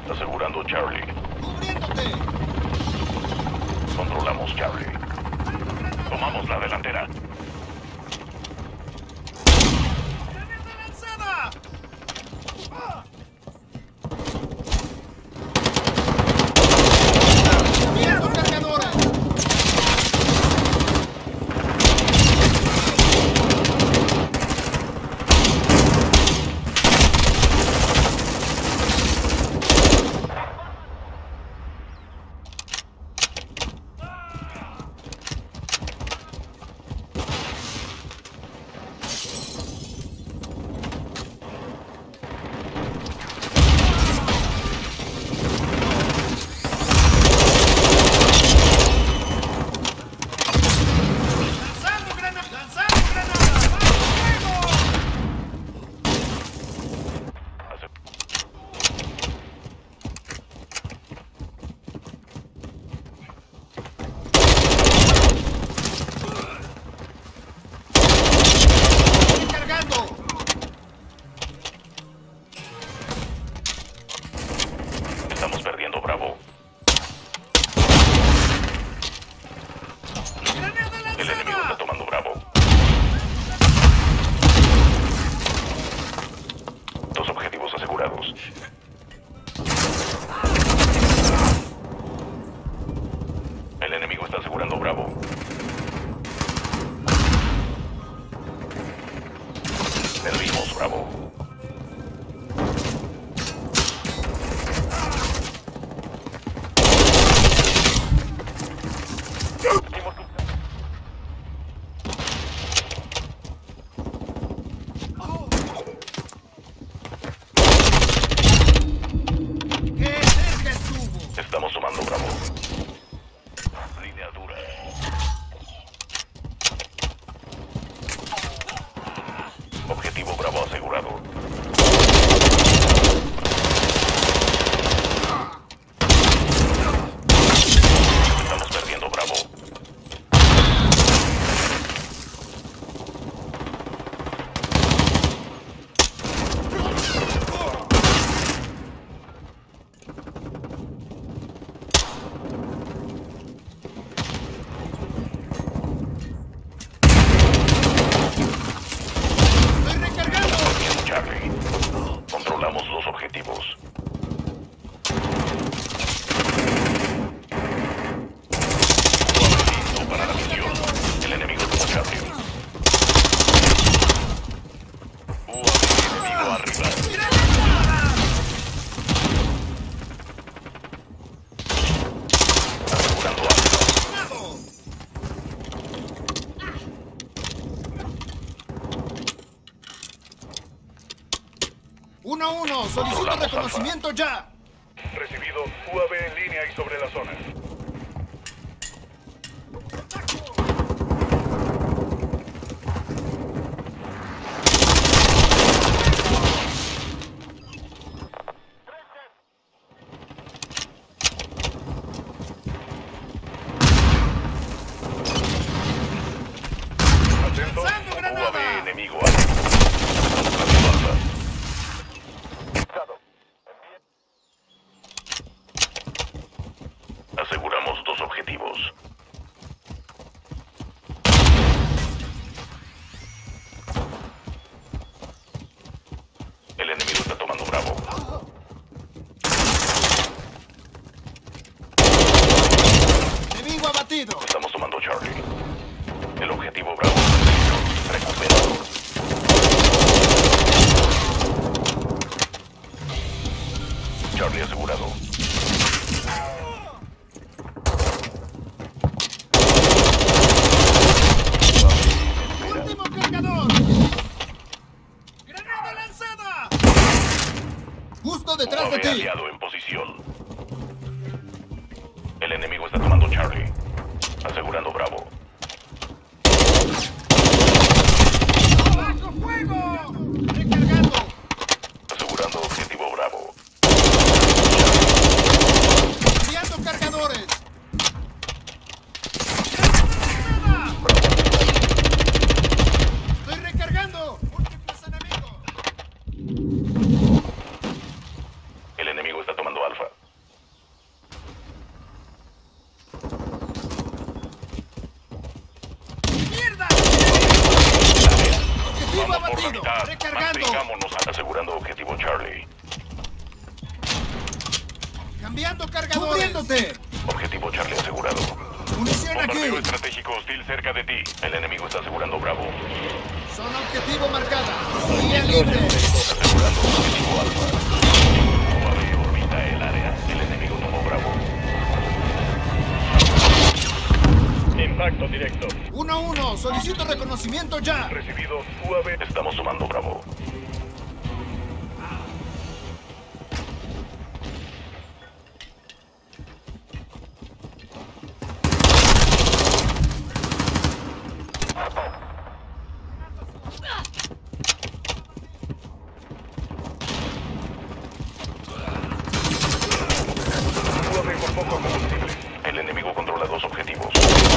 Asegurando Charlie. ¡Cubriéndote! Controlamos Charlie. Tomamos la delantera. ¡Granada lanzada! ¡Enviando cargadores! Estamos perdiendo Bravo. El enemigo está tomando Bravo. Dos objetivos asegurados. El enemigo está asegurando Bravo. Perdimos Bravo. Estamos tomando Bravo. Línea dura. Objetivo Bravo asegurado. Estamos perdiendo Bravo. Charlie. Controlamos los objetivos. Listo para la misión. El enemigo toma Charlie. Enemigo arriba. Asegurando algo. 1-1, solicito reconocimiento ya. Recibido. UAV en línea y sobre la zona. Atento. ¡Lanzando granada! UAV enemigo alto. Alfa. Aseguramos dos objetivos. El enemigo está tomando Bravo. Enemigo abatido. Estamos tomando Charlie. El objetivo Bravo recuperado. Charlie asegurado. Último cargador. ¡Granada lanzada! Justo detrás de UAV ti. aliado en posición. El enemigo está tomando Charlie. Asegurando Bravo. ¡Bajo fuego! ¡Recargando! Asegurando objetivo Bravo. ¡Enviando cargadores! ¡Estoy recargando! ¡Múltiples enemigos! El enemigo está tomando Alfa. Cambiando cargadores. ¡Cubriéndote! Objetivo Charlie asegurado. ¡Munición aquí! Bombardeo estratégico hostil cerca de ti. El enemigo está asegurando Bravo. Zona objetivo marcada. Vía libre. Asegurando objetivo Alfa. UAV orbita el área. El enemigo tomó Bravo. Impacto directo. 1-1. Solicito reconocimiento ya. Recibido. UAV. Estamos tomando Bravo. UAV con poco combustible. El enemigo controla 2 objetivos.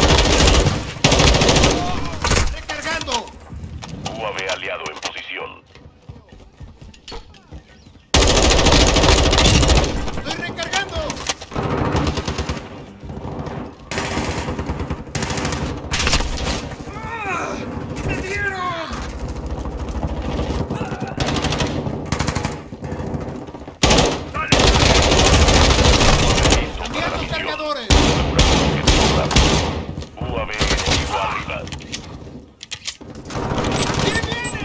Recargando. UAV aliado en posición. Estoy recargando. ¡Ah! ¡Me dieron! Cambiando cargadores. UAV enemigo arriba. ¿Quién viene?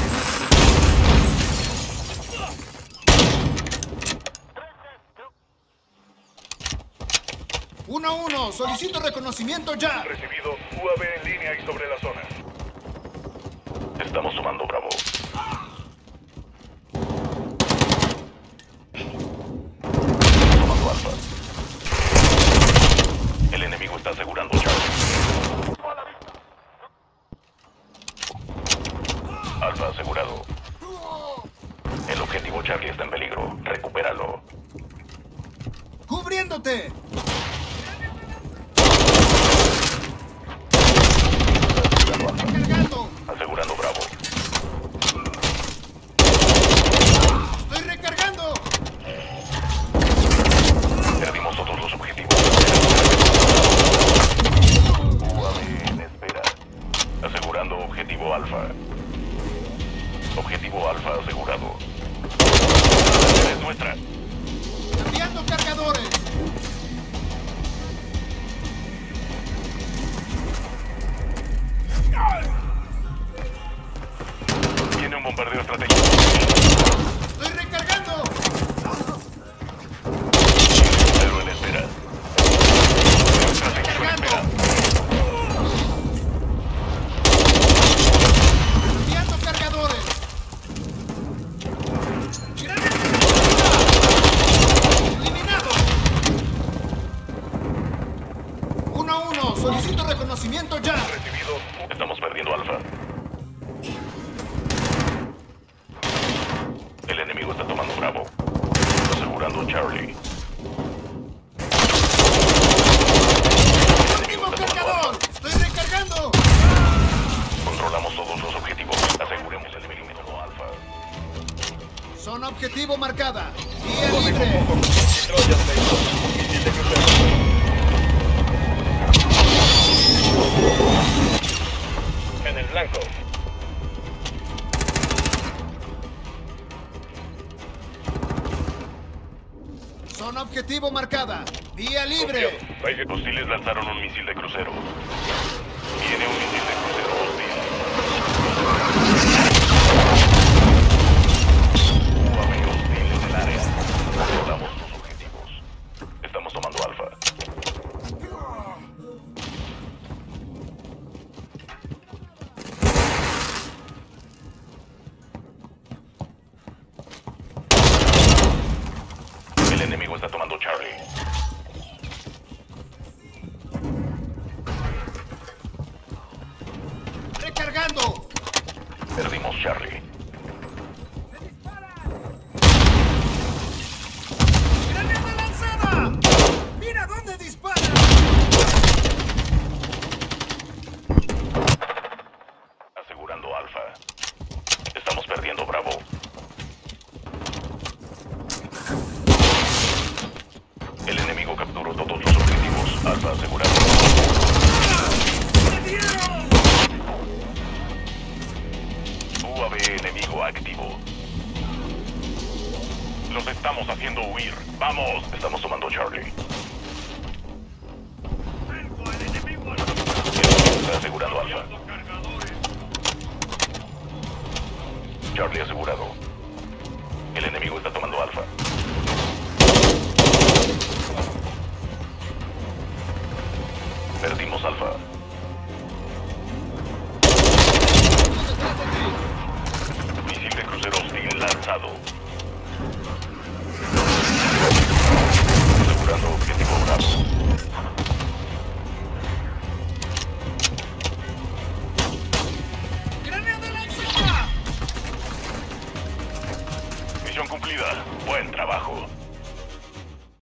1-1. Solicito reconocimiento ya. Recibido. UAV en línea y sobre la zona. Estamos tomando Bravo. Tomando Alfa. El enemigo está asegurando Charlie. Alfa asegurado. El objetivo Charlie está en peligro. Recupéralo. ¡Cubriéndote! ¡Recargando! Asegurando Bravo. ¡Estoy recargando! Perdimos todos los objetivos. UAV en espera. Asegurando objetivo Alfa. Objetivo Alfa asegurado. Es nuestra. Cambiando cargadores. Tiene un bombardeo estratégico. ¡Estoy recargando! Pero en espera. Estratégico en espera. Cambiando cargadores. ¡Eliminado! 1-1. Solicito reconocimiento ya. Recibido. Estamos perdiendo Alfa. El enemigo está tomando Bravo. Asegurando Charlie. El enemigo ¡Mismo está tomando cargador! Alfa. ¡Estoy recargando! Controlamos todos los objetivos. Aseguremos el enemigo tomó Alfa. Zona objetivo marcada. Vía UAV con libre. poco combustible. Troya 6. Misil de crucero. En el blanco. Zona objetivo marcada. Vía libre. Confiado. Hostiles lanzaron un misil de crucero. Viene un misil de crucero hostil. UAV hostil en el área. Controlamos los objetivos. Estamos tomando Alfa. El enemigo está tomando Charlie. Recargando. Perdimos Charlie. ¡Granada lanzada! ¡Mira dónde dispara! Asegurando Alfa. Estamos perdiendo Bravo. El enemigo capturó todos los objetivos. Alfa asegurado. ¡Me dieron! UAV enemigo activo. Los estamos haciendo huir. ¡Vamos! Estamos tomando tomando Charlie. Está asegurado Alfa. Charlie asegurado. El enemigo está tomando Alfa. Perdimos Alfa. Misil de crucero hostil lanzado. Asegurando objetivo Bravo. Misión cumplida. Buen trabajo.